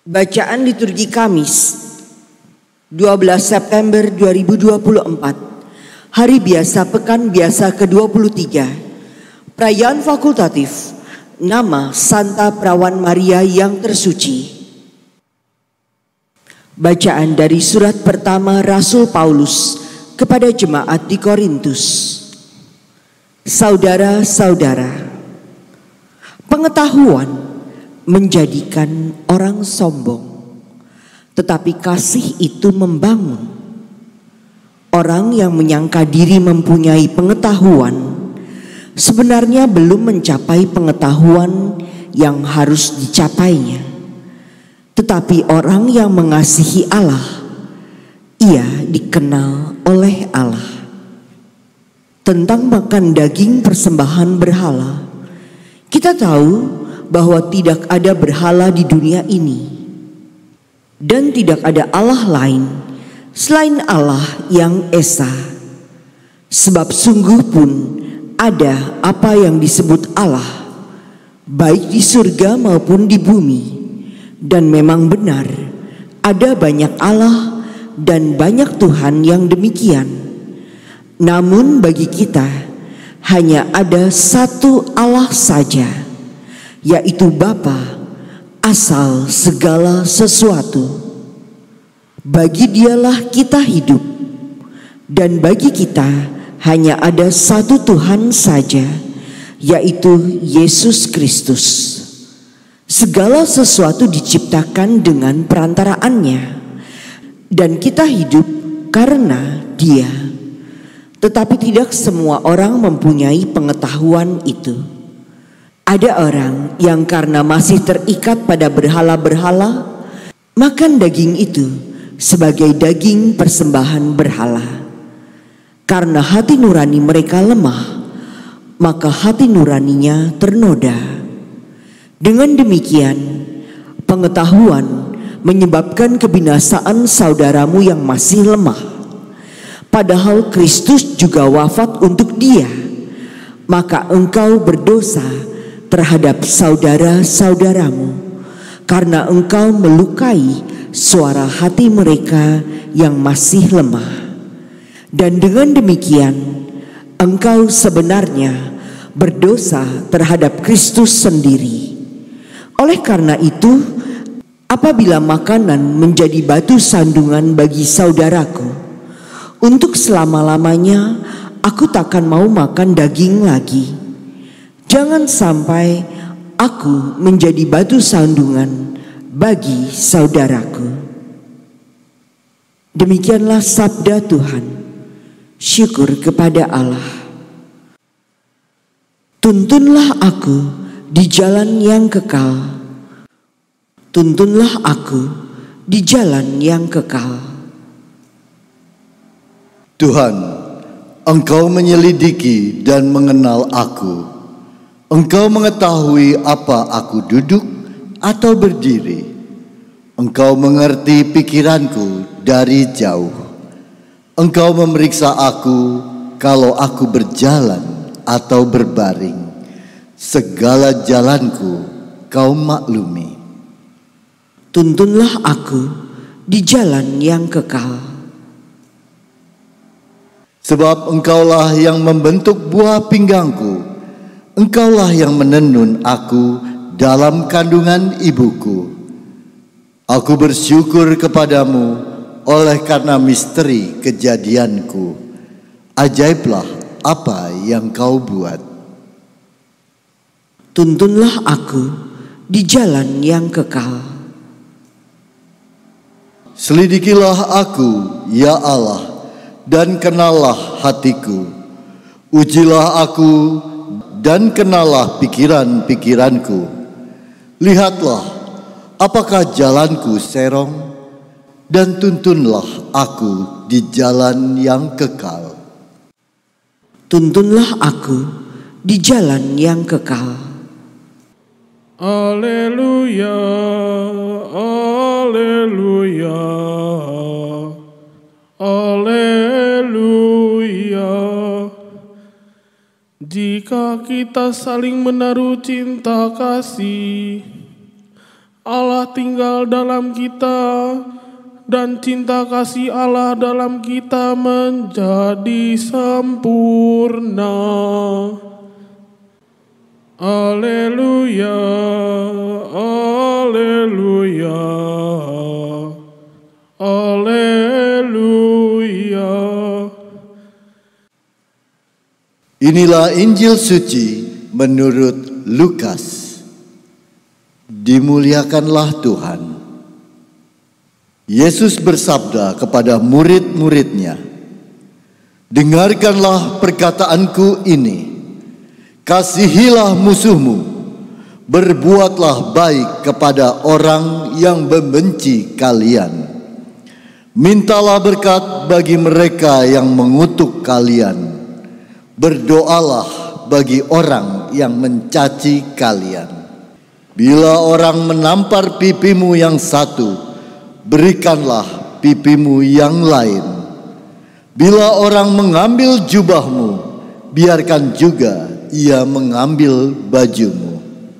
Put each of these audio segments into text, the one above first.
Bacaan liturgi Kamis 12 September 2024, Hari Biasa Pekan Biasa ke-23, Perayaan Fakultatif, Nama Santa Perawan Maria yang Tersuci. Bacaan dari surat pertama Rasul Paulus kepada jemaat di Korintus. Saudara-saudara, pengetahuan menjadikan orang sombong, tetapi kasih itu membangun. Orang yang menyangka diri mempunyai pengetahuan sebenarnya belum mencapai pengetahuan yang harus dicapainya. Tetapi orang yang mengasihi Allah, ia dikenal oleh Allah. Tentang makan daging persembahan berhala, kita tahu bahwa tidak ada berhala di dunia ini, dan tidak ada Allah lain selain Allah yang Esa. Sebab sungguh pun ada apa yang disebut Allah, baik di surga maupun di bumi. Dan memang benar, ada banyak Allah dan banyak Tuhan yang demikian. Namun bagi kita hanya ada satu Allah saja, yaitu Bapa, asal segala sesuatu. Bagi Dialah kita hidup, dan bagi kita hanya ada satu Tuhan saja, yaitu Yesus Kristus. Segala sesuatu diciptakan dengan perantaraannya, dan kita hidup karena Dia. Tetapi tidak semua orang mempunyai pengetahuan itu. Ada orang yang karena masih terikat pada berhala-berhala, makan daging itu sebagai daging persembahan berhala. Karena hati nurani mereka lemah, maka hati nuraninya ternoda. Dengan demikian, pengetahuan menyebabkan kebinasaan saudaramu yang masih lemah. Padahal Kristus juga wafat untuk dia, maka engkau berdosa terhadap saudara-saudaramu, karena engkau melukai suara hati mereka yang masih lemah. Dan dengan demikian engkau sebenarnya berdosa terhadap Kristus sendiri. Oleh karena itu, apabila makanan menjadi batu sandungan bagi saudaraku, untuk selama-lamanya aku takkan mau makan daging lagi. Jangan sampai aku menjadi batu sandungan bagi saudaraku. Demikianlah sabda Tuhan. Syukur kepada Allah. Tuntunlah aku di jalan yang kekal. Tuntunlah aku di jalan yang kekal. Tuhan, Engkau menyelidiki dan mengenal aku. Engkau mengetahui apa aku duduk atau berdiri. Engkau mengerti pikiranku dari jauh. Engkau memeriksa aku kalau aku berjalan atau berbaring. Segala jalanku Kau maklumi. Tuntunlah aku di jalan yang kekal. Sebab Engkaulah yang membentuk buah pinggangku. Engkaulah yang menenun aku dalam kandungan ibuku. Aku bersyukur kepadamu oleh karena misteri kejadianku. Ajaiblah apa yang Kau buat. Tuntunlah aku di jalan yang kekal. Selidikilah aku, ya Allah, dan kenallah hatiku. Ujilah aku dan kenallah pikiran-pikiranku. Lihatlah apakah jalanku serong, dan tuntunlah aku di jalan yang kekal. Tuntunlah aku di jalan yang kekal. Haleluya, haleluya, haleluya. Jika kita saling menaruh cinta kasih, Allah tinggal dalam kita, dan cinta kasih Allah dalam kita menjadi sempurna. Haleluya, haleluya, haleluya. Inilah Injil suci menurut Lukas. Dimuliakanlah Tuhan. Yesus bersabda kepada murid-muridnya, "Dengarkanlah perkataanku ini. Kasihilah musuhmu, berbuatlah baik kepada orang yang membenci kalian. Mintalah berkat bagi mereka yang mengutuk kalian. Berdoalah bagi orang yang mencaci kalian. Bila orang menampar pipimu yang satu, berikanlah pipimu yang lain. Bila orang mengambil jubahmu, biarkan juga ia mengambil bajumu.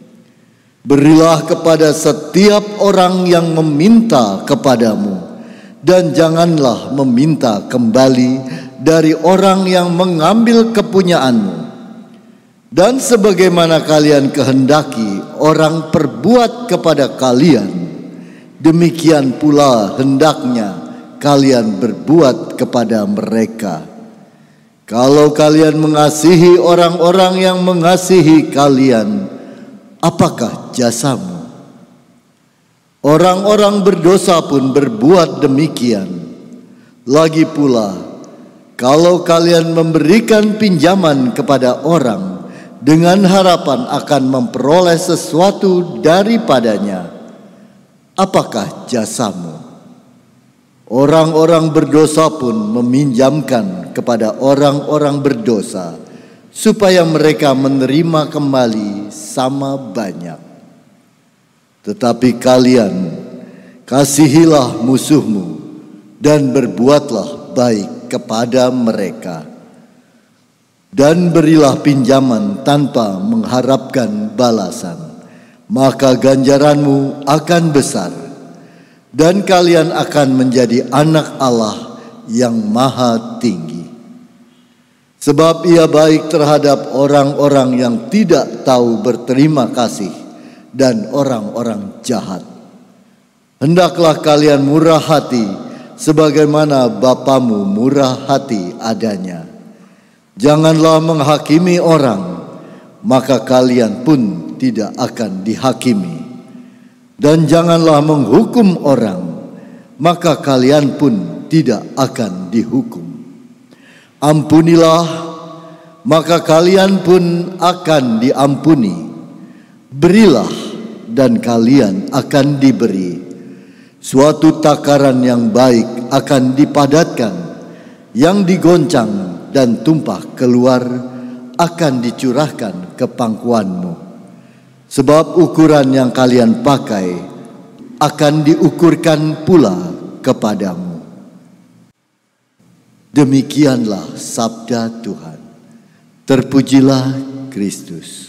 Berilah kepada setiap orang yang meminta kepadamu, dan janganlah meminta kembali dari orang yang mengambil kepunyaanmu. Dan sebagaimana kalian kehendaki orang perbuat kepada kalian, demikian pula hendaknya kalian berbuat kepada mereka. Kalau kalian mengasihi orang-orang yang mengasihi kalian, apakah jasamu? Orang-orang berdosa pun berbuat demikian. Lagi pula, kalau kalian memberikan pinjaman kepada orang dengan harapan akan memperoleh sesuatu daripadanya, apakah jasamu? Orang-orang berdosa pun meminjamkan kepada orang-orang berdosa, supaya mereka menerima kembali sama banyak. Tetapi kalian, kasihilah musuhmu, dan berbuatlah baik kepada mereka. Dan berilah pinjaman tanpa mengharapkan balasan, maka ganjaranmu akan besar, dan kalian akan menjadi anak Allah yang maha tinggi. Sebab ia baik terhadap orang-orang yang tidak tahu berterima kasih dan orang-orang jahat. Hendaklah kalian murah hati, sebagaimana Bapamu murah hati adanya. Janganlah menghakimi orang, maka kalian pun tidak akan dihakimi. Dan janganlah menghukum orang, maka kalian pun tidak akan dihukum. Ampunilah, maka kalian pun akan diampuni. Berilah, dan kalian akan diberi. Suatu takaran yang baik akan dipadatkan, yang digoncang dan tumpah keluar akan dicurahkan ke pangkuanmu. Sebab ukuran yang kalian pakai akan diukurkan pula kepadamu." Demikianlah sabda Tuhan. Terpujilah Kristus.